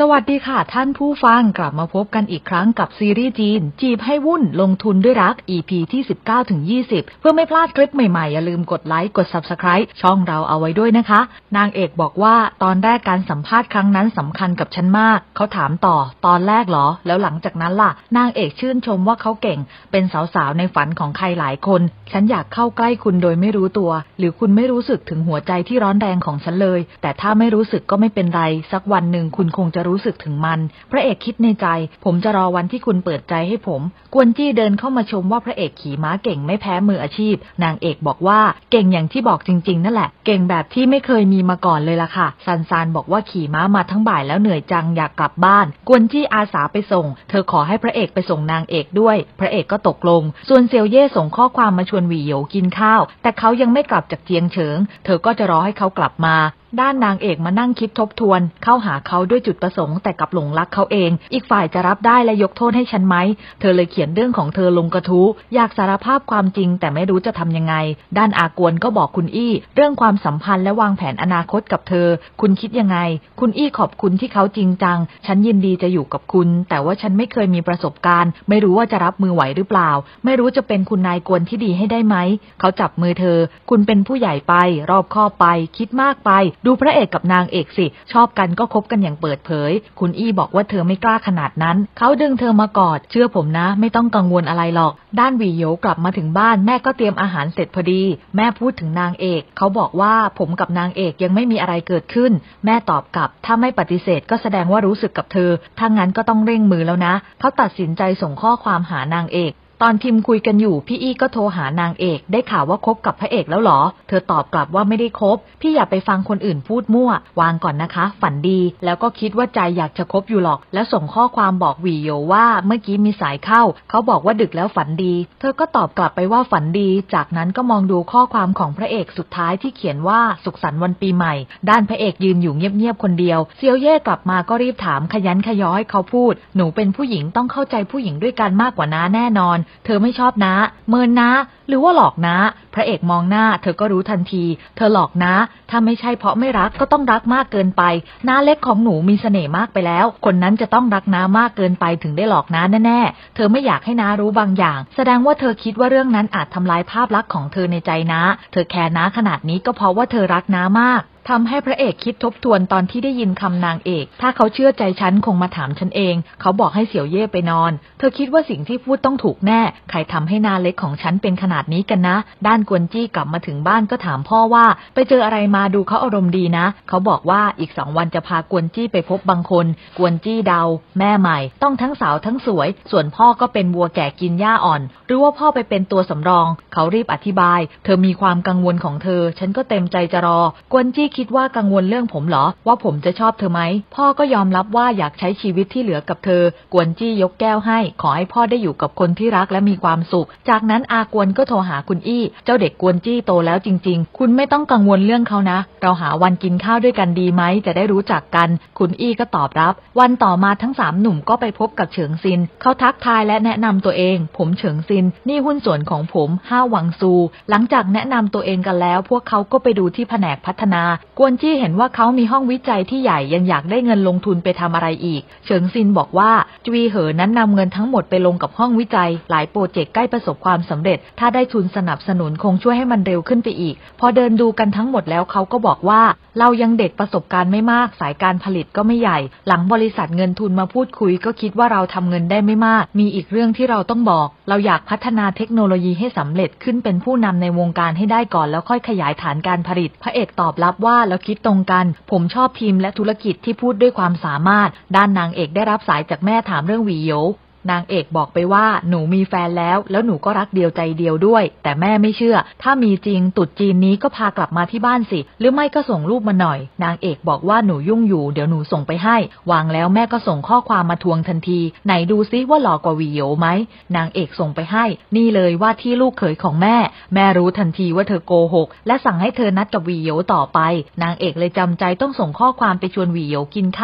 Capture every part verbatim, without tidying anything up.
สวัสดีค่ะท่านผู้ฟังกลับมาพบกันอีกครั้งกับซีรีส์จีนจีบให้วุ่นลงทุนด้วยรัก อี พี ที่ สิบเก้าถึงยี่สิบ เพื่อไม่พลาดคลิปใหม่ๆอย่าลืมกดไลค์กด ซับสไครบ์ ช่องเราเอาไว้ด้วยนะคะนางเอกบอกว่าตอนแรกการสัมภาษณ์ครั้งนั้นสำคัญกับฉันมากเขาถามต่อตอนแรกเหรอแล้วหลังจากนั้นล่ะนางเอกชื่นชมว่าเขาเก่งเป็นสาวๆในฝันของใครหลายคนฉันอยากเข้าใกล้คุณโดยไม่รู้ตัวหรือคุณไม่รู้สึกถึงหัวใจที่ร้อนแรงของฉันเลยแต่ถ้าไม่รู้สึกก็ไม่เป็นไรสักวันหนึ่งคุณคงจะรู้สึกถึงมันพระเอกคิดในใจผมจะรอวันที่คุณเปิดใจให้ผมกวนจี้เดินเข้ามาชมว่าพระเอกขี่ม้าเก่งไม่แพ้มืออาชีพนางเอกบอกว่าเก่งอย่างที่บอกจริงๆนั่นแหละเก่งแบบที่ไม่เคยมีมาก่อนเลยล่ะค่ะซันซานบอกว่าขี่ม้ามาทั้งบ่ายแล้วเหนื่อยจังอยากกลับบ้านกวนจี้อาสาไปส่งเธอขอให้พระเอกไปส่งนางเอกด้วยพระเอกก็ตกลงส่วนเซียวเย่ส่งข้อความมาชวนหวี่โหยวกินข้าวแต่เขายังไม่กลับจากเจียงเฉิงเธอก็จะรอให้เขากลับมาด้านนางเอกมานั่งคิดทบทวนเข้าหาเขาด้วยจุดประสงค์แต่กลับหลงรักเขาเองอีกฝ่ายจะรับได้และยกโทษให้ฉันไหมเธอเลยเขียนเรื่องของเธอลงกระทู้อยากสารภาพความจริงแต่ไม่รู้จะทำยังไงด้านอากวนก็บอกคุณอี้เรื่องความสัมพันธ์และวางแผนอนาคตกับเธอคุณคิดยังไงคุณอี้ขอบคุณที่เขาจริงจังฉันยินดีจะอยู่กับคุณแต่ว่าฉันไม่เคยมีประสบการณ์ไม่รู้ว่าจะรับมือไหวหรือเปล่าไม่รู้จะเป็นคุณนายกวนที่ดีให้ได้ไหมเขาจับมือเธอคุณเป็นผู้ใหญ่ไปรอบคอบไปคิดมากไปดูพระเอกกับนางเอกสิชอบกันก็คบกันอย่างเปิดเผยคุณอี้บอกว่าเธอไม่กล้าขนาดนั้นเขาดึงเธอมากอดเชื่อผมนะไม่ต้องกังวลอะไรหรอกด้านหวี่โหยวกลับมาถึงบ้านแม่ก็เตรียมอาหารเสร็จพอดีแม่พูดถึงนางเอกเขาบอกว่าผมกับนางเอกยังไม่มีอะไรเกิดขึ้นแม่ตอบกลับถ้าไม่ปฏิเสธก็แสดงว่ารู้สึกกับเธอถ้างั้นก็ต้องเร่งมือแล้วนะเขาตัดสินใจส่งข้อความหานางเอกตอนพิมพ์คุยกันอยู่พี่อี้ก็โทรหานางเอกได้ข่าวว่าคบกับพระเอกแล้วหรอเธอตอบกลับว่าไม่ได้คบพี่อย่าไปฟังคนอื่นพูดมั่ววางก่อนนะคะฝันดีแล้วก็คิดว่าใจอยากจะคบอยู่หรอกแล้วส่งข้อความบอกหวี่โหยวว่าเมื่อกี้มีสายเข้าเขาบอกว่าดึกแล้วฝันดีเธอก็ตอบกลับไปว่าฝันดีจากนั้นก็มองดูข้อความของพระเอกสุดท้ายที่เขียนว่าสุขสันต์วันปีใหม่ด้านพระเอกยืนอยู่เงียบๆคนเดียวเซียวเย่กลับมาก็รีบถามขยันขยอให้เขาพูดหนูเป็นผู้หญิงต้องเข้าใจผู้หญิงด้วยกันมากกว่าน้าแน่นอนเธอไม่ชอบน้าเมินน้าหรือว่าหลอกน้าพระเอกมองหน้าเธอก็รู้ทันทีเธอหลอกน้าถ้าไม่ใช่เพราะไม่รักก็ต้องรักมากเกินไปน้าเล็กของหนูมีเสน่ห์มากไปแล้วคนนั้นจะต้องรักน้ามากเกินไปถึงได้หลอกน้าแน่ๆเธอไม่อยากให้น้ารู้บางอย่างแสดงว่าเธอคิดว่าเรื่องนั้นอาจทำลายภาพลักษณ์ของเธอในใจน้าเธอแคร์น้าขนาดนี้ก็เพราะว่าเธอรักน้ามากทำให้พระเอกคิดทบทวนตอนที่ได้ยินคำนางเอกถ้าเขาเชื่อใจฉันคงมาถามฉันเองเขาบอกให้เสี่ยวเย่ไปนอนเธอคิดว่าสิ่งที่พูดต้องถูกแน่ใครทำให้นาเล็กของฉันเป็นขนาดนี้กันนะด้านกวนจี้กลับมาถึงบ้านก็ถามพ่อว่าไปเจออะไรมาดูเขาอารมณ์ดีนะเขาบอกว่าอีกสองวันจะพากวนจี้ไปพบบางคนกวนจี้เดาแม่ใหม่ต้องทั้งสาวทั้งสวยส่วนพ่อก็เป็นวัวแก่กินหญ้าอ่อนหรือว่าพ่อไปเป็นตัวสำรองเขารีบอธิบายเธอมีความกังวลของเธอฉันก็เต็มใจจะรอกวนจี้คิดว่ากังวลเรื่องผมเหรอว่าผมจะชอบเธอไหมพ่อก็ยอมรับว่าอยากใช้ชีวิตที่เหลือกับเธอกวนจี้ยกแก้วให้ขอให้พ่อได้อยู่กับคนที่รักและมีความสุขจากนั้นอากวนก็โทรหาคุณอี้เจ้าเด็กกวนจี้โตแล้วจริงๆคุณไม่ต้องกังวลเรื่องเขานะเราหาวันกินข้าวด้วยกันดีไหมจะได้รู้จักกันคุณอี้ก็ตอบรับวันต่อมาทั้งสามหนุ่มก็ไปพบกับเฉิงซินเขาทักทายและแนะนำตัวเองผมเฉิงซินนี่หุ้นส่วนของผมห้าหวังซูหลังจากแนะนำตัวเองกันแล้วพวกเขาก็ไปดูที่แผนกพัฒนากวนจี้เห็นว่าเขามีห้องวิจัยที่ใหญ่ยังอยากได้เงินลงทุนไปทำอะไรอีกเฉิงซินบอกว่าจวีเหอนั้นนำเงินทั้งหมดไปลงกับห้องวิจัยหลายโปรเจกต์ใกล้ประสบความสำเร็จถ้าได้ทุนสนับสนุนคงช่วยให้มันเร็วขึ้นไปอีกพอเดินดูกันทั้งหมดแล้วเขาก็บอกว่าเรายังเด็กประสบการณ์ไม่มากสายการผลิตก็ไม่ใหญ่หลังบริษัทเงินทุนมาพูดคุยก็คิดว่าเราทำเงินได้ไม่มากมีอีกเรื่องที่เราต้องบอกเราอยากพัฒนาเทคโนโลยีให้สำเร็จขึ้นเป็นผู้นำในวงการให้ได้ก่อนแล้วค่อยขยายฐานการผลิตพระเอกตอบรับว่าแล้วคิดตรงกันผมชอบทีมและธุรกิจที่พูดด้วยความสามารถด้านนางเอกได้รับสายจากแม่ถามเรื่องหวี่โหยวนางเอกบอกไปว่าหนูมีแฟนแล้วแล้วหนูก็รักเดียวใจเดียวด้วยแต่แม่ไม่เชื่อถ้ามีจริงตุดจีนนี้ก็พากลับมาที่บ้านสิหรือไม่ก็ส่งรูปมาหน่อยนางเอกบอกว่าหนูยุ่งอยู่เดี๋ยวหนูส่งไปให้วางแล้วแม่ก็ส่งข้อความมาทวงทันทีไหนดูซิว่าหล่อกว่าหวี่โหยวไหมนางเอกส่งไปให้นี่เลยว่าที่ลูกเขยของแม่แม่รู้ทันทีว่าเธอโกหกและสั่งให้เธอนัดกับหวี่โหยวต่อไปนางเอกเลยจำใจต้องส่งข้อความไปชวนหวี่โหยวกินข้าว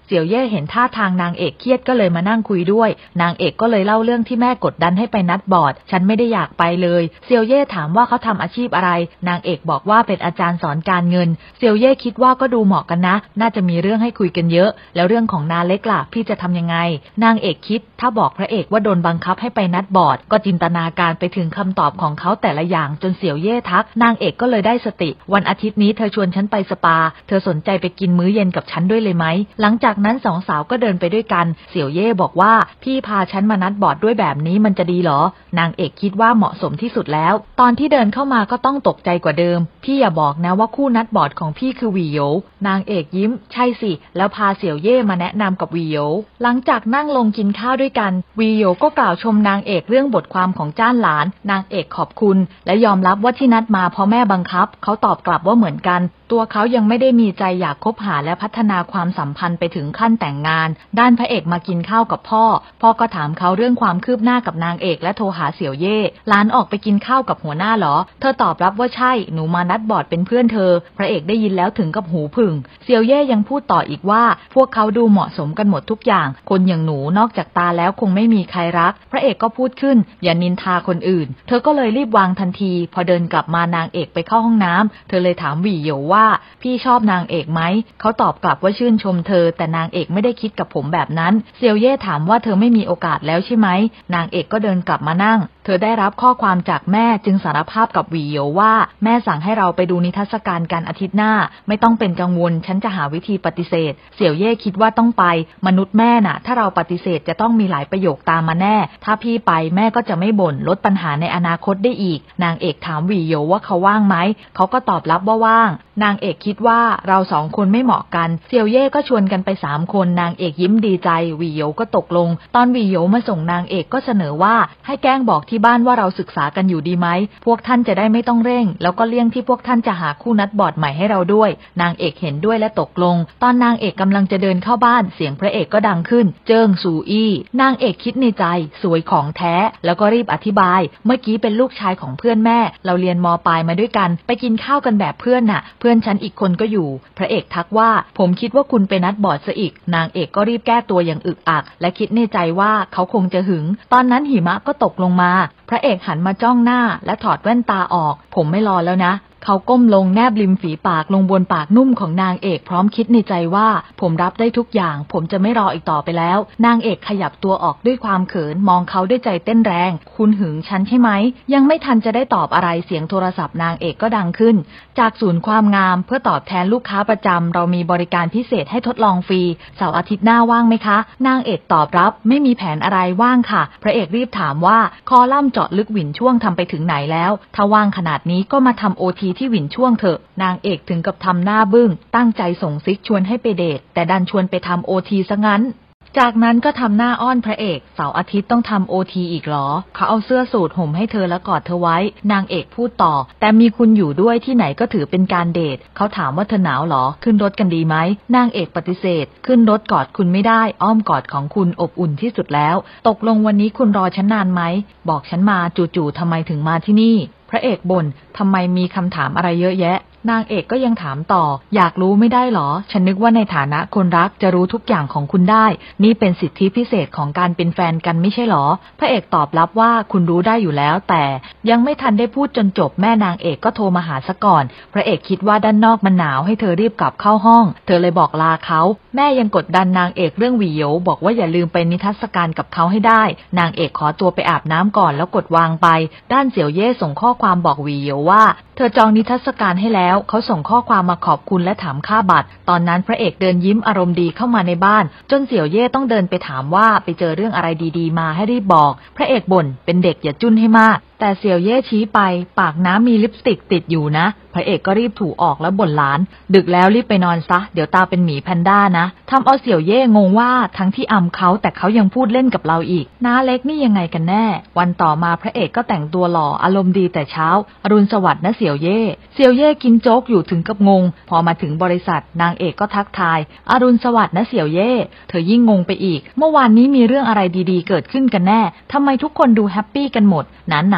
เสี่ยวเย่เห็นท่าทางนางเอกเครียดก็เลยมานั่งคุยด้วยนางเอกก็เลยเล่าเรื่องที่แม่กดดันให้ไปนัดบอร์ดฉันไม่ได้อยากไปเลยเสี่ยวเย่ถามว่าเขาทำอาชีพอะไรนางเอกบอกว่าเป็นอาจารย์สอนการเงินเสี่ยวเย่คิดว่าก็ดูเหมาะกันนะน่าจะมีเรื่องให้คุยกันเยอะแล้วเรื่องของนาเล็กล่ะพี่จะทำยังไงนางเอกคิดถ้าบอกพระเอกว่าโดนบังคับให้ไปนัดบอร์ดก็จินตนาการไปถึงคำตอบของเขาแต่ละอย่างจนเสี่ยวเย่ทักนางเอกก็เลยได้สติวันอาทิตย์นี้เธอชวนฉันไปสปาเธอสนใจไปกินมื้อเย็นกับฉันด้วยเลยไหมหลังจากนั้นสองสาวก็เดินไปด้วยกันเสี่ยวเย่บอกว่าพี่พาฉันมานัดบอร์ดด้วยแบบนี้มันจะดีเหรอนางเอกคิดว่าเหมาะสมที่สุดแล้วตอนที่เดินเข้ามาก็ต้องตกใจกว่าเดิมพี่อย่าบอกนะว่าคู่นัดบอร์ดของพี่คือหวี่โหวนางเอกยิ้มใช่สิแล้วพาเสี่ยวเย่มาแนะนำกับหวี่โหวหลังจากนั่งลงกินข้าวด้วยกันหวี่โหวก็กล่าวชมนางเอกเรื่องบทความของจ้านหลานนางเอกขอบคุณและยอมรับว่าที่นัดมาเพราะแม่บังคับเขาตอบกลับว่าเหมือนกันตัวเขายังไม่ได้มีใจอยากคบหาและพัฒนาความสัมพันธ์ไปถึงขั้นแต่งงานด้านพระเอกมากินข้าวกับพ่อพ่อก็ถามเขาเรื่องความคืบหน้ากับนางเอกและโทรหาเสี่ยวเย่หลานออกไปกินข้าวกับหัวหน้าเหรอเธอตอบรับว่าใช่หนูมานัดบอร์ดเป็นเพื่อนเธอพระเอกได้ยินแล้วถึงกับหูผึ่งเสี่ยวเย่ยังพูดต่ออีกว่าพวกเขาดูเหมาะสมกันหมดทุกอย่างคนอย่างหนูนอกจากตาแล้วคงไม่มีใครรักพระเอกก็พูดขึ้นอย่านินทาคนอื่นเธอก็เลยรีบวางทันทีพอเดินกลับมานางเอกไปเข้าห้องน้ำเธอเลยถามหวี่โหวว่าพี่ชอบนางเอกไหมเขาตอบกลับว่าชื่นชมเธอแต่นางเอกไม่ได้คิดกับผมแบบนั้นเซียวเย่ถามว่าเธอไม่มีโอกาสแล้วใช่ไหมนางเอกก็เดินกลับมานั่งเธอได้รับข้อความจากแม่จึงสารภาพกับหวี่โหวว่าแม่สั่งให้เราไปดูนิทรรศการกันอาทิตย์หน้าไม่ต้องเป็นกังวลฉันจะหาวิธีปฏิเสธเสี่ยวเย่คิดว่าต้องไปมนุษย์แม่น่ะถ้าเราปฏิเสธจะต้องมีหลายประโยคตามมาแน่ถ้าพี่ไปแม่ก็จะไม่บ่นลดปัญหาในอนาคตได้อีกนางเอกถามหวี่โหวว่าเขาว่างไหมเขาก็ตอบรับว่าว่างนางเอกคิดว่าเราสองคนไม่เหมาะกันเสี่ยวเย่ก็ชวนกันไปสามคนนางเอกยิ้มดีใจหวี่โหวก็ตกลงตอนหวี่โหวมาส่งนางเอกก็เสนอว่าให้แกล้งบอกที่บ้านว่าเราศึกษากันอยู่ดีไหมพวกท่านจะได้ไม่ต้องเร่งแล้วก็เลี่ยงที่พวกท่านจะหาคู่นัดบอร์ดใหม่ให้เราด้วยนางเอกเห็นด้วยและตกลงตอนนางเอกกำลังจะเดินเข้าบ้านเสียงพระเอกก็ดังขึ้นเจิ้งซูอี้นางเอกคิดในใจสวยของแท้แล้วก็รีบอธิบายเมื่อกี้เป็นลูกชายของเพื่อนแม่เราเรียนม.ปลายมาด้วยกันไปกินข้าวกันแบบเพื่อนน่ะเพื่อนฉันอีกคนก็อยู่พระเอกทักว่าผมคิดว่าคุณไปนัดบอร์ดซะอีกนางเอกก็รีบแก้ตัวอย่างอึกอักและคิดในใจว่าเขาคงจะหึงตอนนั้นหิมะก็ตกลงมาพระเอกหันมาจ้องหน้าและถอดแว่นตาออกผมไม่รอแล้วนะเขาก้มลงแนบริมฝีปากลงบนปากนุ่มของนางเอกพร้อมคิดในใจว่าผมรับได้ทุกอย่างผมจะไม่รออีกต่อไปแล้วนางเอกขยับตัวออกด้วยความเขินมองเขาด้วยใจเต้นแรงคุณหึงฉันใช่ไหมยังไม่ทันจะได้ตอบอะไรเสียงโทรศัพท์นางเอกก็ดังขึ้นจากศูนย์ความงามเพื่อตอบแทนลูกค้าประจำเรามีบริการพิเศษให้ทดลองฟรีเสาร์อาทิตย์หน้าว่างไหมคะนางเอกตอบรับไม่มีแผนอะไรว่างค่ะพระเอกรีบถามว่าคอลัมน์เจาะลึกหวินช่วงทำไปถึงไหนแล้วถ้าว่างขนาดนี้ก็มาทำโอทีที่หวินช่วงเถอะนางเอกถึงกับทำหน้าบึ้งตั้งใจส่งซิกชวนให้ไปเดทแต่ดันชวนไปทำโอทีซะงั้นจากนั้นก็ทำหน้าอ้อนพระเอกเสาร์อาทิตย์ต้องทำโอทีอีกหรอเขาเอาเสื้อสูทห่มให้เธอแล้วกอดเธอไว้นางเอกพูดต่อแต่มีคุณอยู่ด้วยที่ไหนก็ถือเป็นการเดทเขาถามว่าเธอหนาวหรอขึ้นรถกันดีไหมนางเอกปฏิเสธขึ้นรถกอดคุณไม่ได้อ้อมกอดของคุณอบอุ่นที่สุดแล้วตกลงวันนี้คุณรอฉันนานไหมบอกฉันมาจู่ๆทำไมถึงมาที่นี่พระเอกบ่นทำไมมีคำถามอะไรเยอะแยะนางเอกก็ยังถามต่ออยากรู้ไม่ได้หรอฉันนึกว่าในฐานะคนรักจะรู้ทุกอย่างของคุณได้นี่เป็นสิทธิพิเศษของการเป็นแฟนกันไม่ใช่หรอพระเอกตอบรับว่าคุณรู้ได้อยู่แล้วแต่ยังไม่ทันได้พูดจนจบแม่นางเอกก็โทรมาหาซะก่อนพระเอกคิดว่าด้านนอกมันหนาวให้เธอรีบกลับเข้าห้องเธอเลยบอกลาเขาแม่ยังกดดันนางเอกเรื่องหวี่โหวบอกว่าอย่าลืมไปนิทรรศการกับเขาให้ได้นางเอกขอตัวไปอาบน้ำก่อนแล้วกดวางไปด้านเสี่ยวเย่ส่งข้อความบอกหวี่โหวว่าเธอจองนิทรรศการให้แล้วเขาส่งข้อความมาขอบคุณและถามค่าบัตรตอนนั้นพระเอกเดินยิ้มอารมณ์ดีเข้ามาในบ้านจนเสี่ยวเย่ต้องเดินไปถามว่าไปเจอเรื่องอะไรดีๆมาให้รีบบอกพระเอกบ่นเป็นเด็กอย่าจุ้นให้มากแต่เสี่ยวเย่ชี้ไปปากน้ำมีลิปสติกติดอยู่นะพระเอกก็รีบถูออกแล้วบ่นหลานดึกแล้วรีบไปนอนซะเดี๋ยวตาเป็นหมีแพนด้านะทำเอาเสี่ยวเย่งงว่าทั้งที่อำเขาแต่เขายังพูดเล่นกับเราอีกน้าเล็กนี่ยังไงกันแน่วันต่อมาพระเอกก็แต่งตัวหล่ออารมณ์ดีแต่เช้าอรุณสวัสดิ์นะเสี่ยวเย่เสี่ยวเย่กินโจ๊กอยู่ถึงกับงงพอมาถึงบริษัทนางเอกก็ทักทายอรุณสวัสดิ์นะเสี่ยวเย่เธอยิ่งงงไปอีกเมื่อวานนี้มีเรื่องอะไรดีๆเกิดขึ้นกันแน่ทำไมทุกคนดูแฮปปี้กันหมดหนา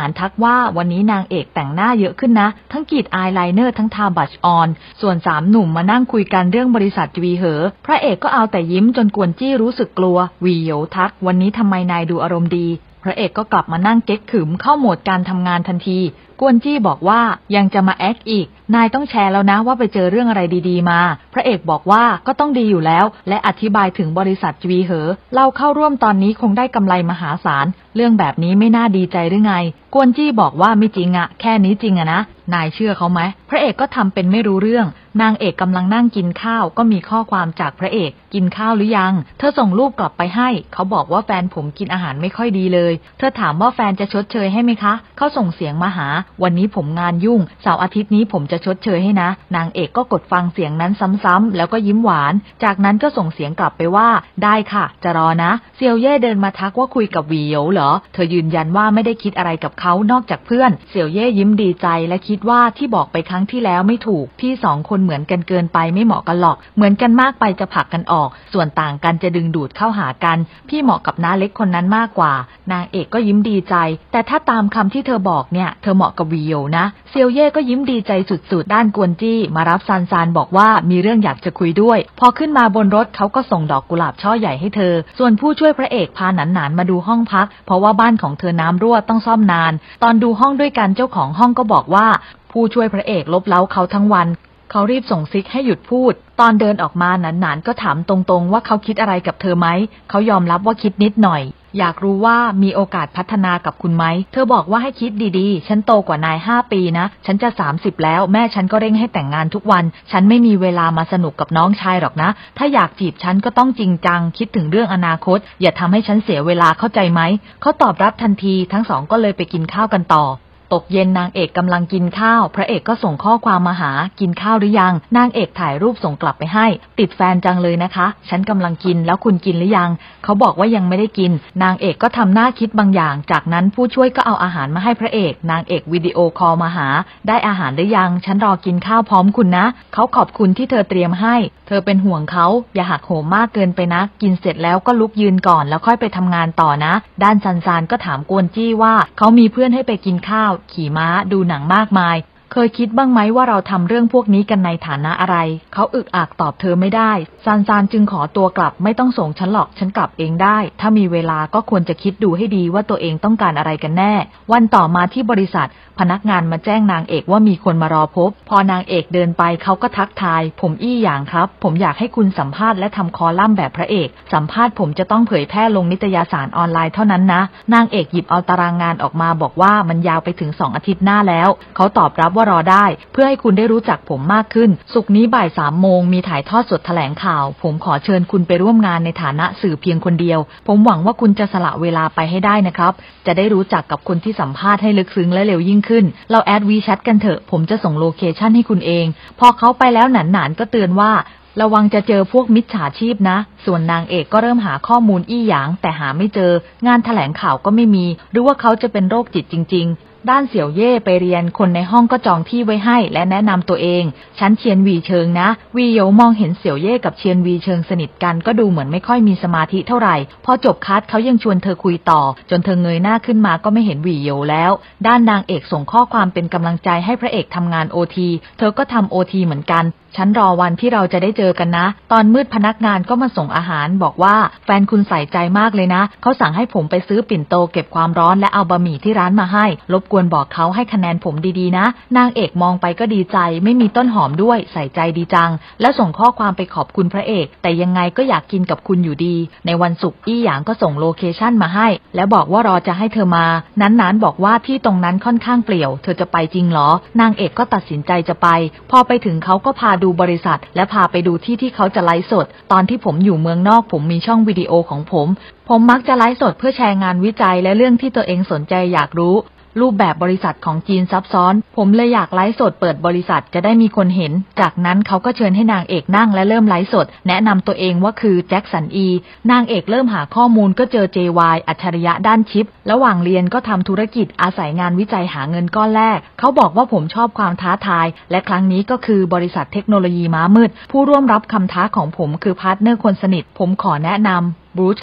านทักว่าวันนี้นางเอกแต่งหน้าเยอะขึ้นนะทั้งกรีดอายไลเนอร์ทั้งทาบัชออนส่วนสามหนุ่มมานั่งคุยกันเรื่องบริษัทวีเหอพระเอกก็เอาแต่ยิ้มจนกวนจี้รู้สึกกลัววีเหอทักวันนี้ทำไมนายดูอารมณ์ดีพระเอกก็กลับมานั่งเก๊กขึมเข้าโหมดการทำงานทันทีกวนจี้บอกว่ายังจะมาแอคอีกนายต้องแชร์แล้วนะว่าไปเจอเรื่องอะไรดีๆมาพระเอกบอกว่าก็ต้องดีอยู่แล้วและอธิบายถึงบริษัทวีเหอเราเข้าร่วมตอนนี้คงได้กำไรมหาศาลเรื่องแบบนี้ไม่น่าดีใจหรือไงกวนจี้บอกว่าไม่จริงอะแค่นี้จริงอะนะนายเชื่อเขาไหมพระเอกก็ทำเป็นไม่รู้เรื่องนางเอกกำลังนั่งกินข้าวก็มีข้อความจากพระเอกกินข้าวหรือยังเธอส่งรูปกลับไปให้เขาบอกว่าแฟนผมกินอาหารไม่ค่อยดีเลยเธอถามว่าแฟนจะชดเชยให้ไหมคะเขาส่งเสียงมาหาวันนี้ผมงานยุ่งเสาร์อาทิตย์นี้ผมจะชดเชยให้นะนางเอกก็กดฟังเสียงนั้นซ้ำๆแล้วก็ยิ้มหวานจากนั้นก็ส่งเสียงกลับไปว่าได้ค่ะจะรอนะเซียวเย่เดินมาทักว่าคุยกับหวีเหยวเหรอเธอยืนยันว่าไม่ได้คิดอะไรกับเขานอกจากเพื่อนเซียวเย่ยิ้มดีใจและคิดว่าที่บอกไปครั้งที่แล้วไม่ถูกพี่สองคนเหมือนกันเกินไปไม่เหมาะกันหรอกเหมือนกันมากไปจะผลักกันออกส่วนต่างกันจะดึงดูดเข้าหากันพี่เหมาะกับน้าเล็กคนนั้นมากกว่านางเอกก็ยิ้มดีใจแต่ถ้าตามคำที่เธอบอกเนี่ยเธอเหมาะกับหวีเหยวนะเซียวเย่ก็ยิ้มดีใจสุดๆด้านกวนจี้มารับซานซานบอกว่ามีเรื่องอยากจะคุยด้วยพอขึ้นมาบนรถเขาก็ส่งดอกกุหลาบช่อใหญ่ให้เธอส่วนผู้ช่วยพระเอกพาหนานๆมาดูห้องพักเพราะว่าบ้านของเธอน้ำรั่วต้องซ่อมนานตอนดูห้องด้วยกันเจ้าของห้องก็บอกว่าผู้ช่วยพระเอกลบเล้าเขาทั้งวันเขารีบส่งซิกให้หยุดพูดตอนเดินออกมาหนานๆก็ถามตรงๆว่าเขาคิดอะไรกับเธอไหมเขายอมรับว่าคิดนิดหน่อยอยากรู้ว่ามีโอกาสพัฒนากับคุณไหมเธอบอกว่าให้คิดดีๆฉันโตกว่านายห้าปีนะฉันจะสามสิบแล้วแม่ฉันก็เร่งให้แต่งงานทุกวันฉันไม่มีเวลามาสนุกกับน้องชายหรอกนะถ้าอยากจีบฉันก็ต้องจริงจังคิดถึงเรื่องอนาคตอย่าทำให้ฉันเสียเวลาเข้าใจไหมเขาตอบรับทันทีทั้งสองก็เลยไปกินข้าวกันต่อตกเย็นนางเอกกำลังกินข้าวพระเอกก็ส่งข้อความมาหากินข้าวหรือยังนางเอกถ่ายรูปส่งกลับไปให้ติดแฟนจังเลยนะคะฉันกำลังกินแล้วคุณกินหรือยังเขาบอกว่ายังไม่ได้กินนางเอกก็ทำหน้าคิดบางอย่างจากนั้นผู้ช่วยก็เอาอาหารมาให้พระเอกนางเอกวิดีโอคอลมาหาได้อาหารหรือยังฉันรอกินข้าวพร้อมคุณนะเขาขอบคุณที่เธอเตรียมให้เธอเป็นห่วงเขาอย่าหักโหมมากเกินไปนะกินเสร็จแล้วก็ลุกยืนก่อนแล้วค่อยไปทำงานต่อนะด้านซันซานก็ถามกวนจี้ว่าเขามีเพื่อนให้ไปกินข้าวขี่ม้าดูหนังมากมายเคยคิดบ้างไหมว่าเราทำเรื่องพวกนี้กันในฐานะอะไรเขาอึกอักตอบเธอไม่ได้ซานซานจึงขอตัวกลับไม่ต้องส่งฉันหรอกฉันกลับเองได้ถ้ามีเวลาก็ควรจะคิดดูให้ดีว่าตัวเองต้องการอะไรกันแน่วันต่อมาที่บริษัทพนักงานมาแจ้งนางเอกว่ามีคนมารอพบพอนางเอกเดินไปเขาก็ทักทายผมอี้หยางครับผมอยากให้คุณสัมภาษณ์และทำคอลัมน์แบบพระเอกสัมภาษณ์ผมจะต้องเผยแพร่ลงนิตยสารออนไลน์เท่านั้นนะนางเอกหยิบเอาตารางงานออกมาบอกว่ามันยาวไปถึงสองอาทิตย์หน้าแล้วเขาตอบรับว่ารอได้เพื่อให้คุณได้รู้จักผมมากขึ้นศุกร์นี้บ่ายสามโมงมีถ่ายทอดสดแถลงข่าวผมขอเชิญคุณไปร่วมงานในฐานะสื่อเพียงคนเดียวผมหวังว่าคุณจะสละเวลาไปให้ได้นะครับจะได้รู้จักกับคนที่สัมภาษณ์ให้ลึกซึ้งและเร็วยิ่งขึ้นเราแอดวีแชทกันเถอะผมจะส่งโลเคชั่นให้คุณเองพอเขาไปแล้วหนานๆก็เตือนว่าระวังจะเจอพวกมิจฉาชีพนะส่วนนางเอกก็เริ่มหาข้อมูลอี้หยางแต่หาไม่เจองานแถลงข่าวก็ไม่มีหรือว่าเขาจะเป็นโรคจิตจริงๆด้านเสี่ยวเย่ไปเรียนคนในห้องก็จองที่ไว้ให้และแนะนำตัวเองฉันเชียนวีเชิงนะวีเหยวมองเห็นเสี่ยวเย่กับเชียนวีเชิงสนิทกันก็ดูเหมือนไม่ค่อยมีสมาธิเท่าไหร่พอจบคัสเขายังชวนเธอคุยต่อจนเธอเงยหน้าขึ้นมาก็ไม่เห็นวีเหยวแล้วด้านนางเอกส่งข้อความเป็นกำลังใจให้พระเอกทำงานโอทีเธอก็ทำโอทีเหมือนกันฉันรอวันที่เราจะได้เจอกันนะตอนมืดพนักงานก็มาส่งอาหารบอกว่าแฟนคุณใส่ใจมากเลยนะเขาสั่งให้ผมไปซื้อปิ่นโตเก็บความร้อนและเอาบะหมี่ที่ร้านมาให้รบกวนบอกเขาให้คะแนนผมดีๆนะนางเอกมองไปก็ดีใจไม่มีต้นหอมด้วยใส่ใจดีจังและส่งข้อความไปขอบคุณพระเอกแต่ยังไงก็อยากกินกับคุณอยู่ดีในวันศุกร์อี้หยางก็ส่งโลเคชั่นมาให้และบอกว่ารอจะให้เธอมานั้นๆบอกว่าที่ตรงนั้นค่อนข้างเปลี่ยวเธอจะไปจริงเหรอนางเอกก็ตัดสินใจจะไปพอไปถึงเขาก็พาดูบริษัทและพาไปดูที่ที่เขาจะไลฟ์สดตอนที่ผมอยู่เมืองนอกผมมีช่องวิดีโอของผมผมมักจะไลฟ์สดเพื่อแชร์งานวิจัยและเรื่องที่ตัวเองสนใจอยากรู้รูปแบบบริษัทของจีนซับซ้อนผมเลยอยากไลฟ์สดเปิดบริษัทจะได้มีคนเห็นจากนั้นเขาก็เชิญให้นางเอกนั่งและเริ่มไลฟ์สดแนะนำตัวเองว่าคือแจ็คสันอีนางเอกเริ่มหาข้อมูลก็เจอ เจ วาย อัจฉริยะด้านชิประหว่างเรียนก็ทำธุรกิจอาศัยงานวิจัยหาเงินก้อนแรกเขาบอกว่าผมชอบความท้าทายและครั้งนี้ก็คือบริษัทเทคโนโลยีม้ามืดผู้ร่วมรับคำท้าของผมคือพาร์ทเนอร์คนสนิทผมขอแนะนำบรูซครับ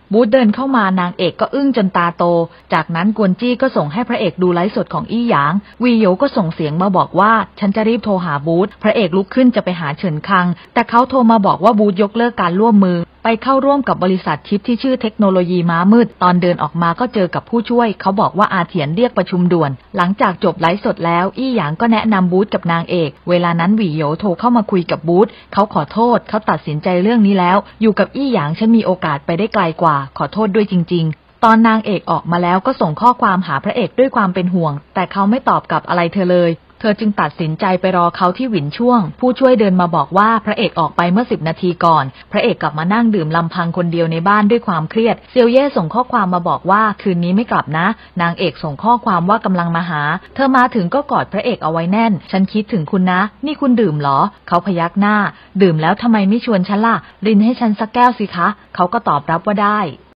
บูธเดินเข้ามานางเอกก็อึ้งจนตาโตจากนั้นกวนจี้ก็ส่งให้พระเอกดูไลฟ์สดของอี้หยางวีโยก็ส่งเสียงมาบอกว่าฉันจะรีบโทรหาบูธพระเอกลุกขึ้นจะไปหาเฉินคังแต่เขาโทรมาบอกว่าบูธยกเลิกการร่วมมือไปเข้าร่วมกับบริษัทชิปที่ชื่อเทคโนโลยีม้ามืดตอนเดินออกมาก็เจอกับผู้ช่วยเขาบอกว่าอาเถียนเรียกประชุมด่วนหลังจากจบไลฟ์สดแล้วอี้หยางก็แนะนำบูธกับนางเอกเวลานั้นหวี่โหยโทรเข้ามาคุยกับบูธเขาขอโทษเขาตัดสินใจเรื่องนี้แล้วอยู่กับอี้หยางฉันมีโอกาสไปได้ไกลกว่าขอโทษด้วยจริงๆตอนนางเอกออกมาแล้วก็ส่งข้อความหาพระเอกด้วยความเป็นห่วงแต่เขาไม่ตอบกลับอะไรเธอเลยเธอจึงตัดสินใจไปรอเขาที่หวินช่วงผู้ช่วยเดินมาบอกว่าพระเอกออกไปเมื่อสิบนาทีก่อนพระเอกกลับมานั่งดื่มลำพังคนเดียวในบ้านด้วยความเครียดเซียวเย่ส่งข้อความมาบอกว่าคืนนี้ไม่กลับนะนางเอกส่งข้อความว่ากำลังมาหาเธอมาถึงก็กอดพระเอกเอาไว้แน่นฉันคิดถึงคุณนะนี่คุณดื่มเหรอเขาพยักหน้าดื่มแล้วทำไมไม่ชวนฉันล่ะรินให้ฉันสักแก้วสิคะเขาก็ตอบรับว่าได้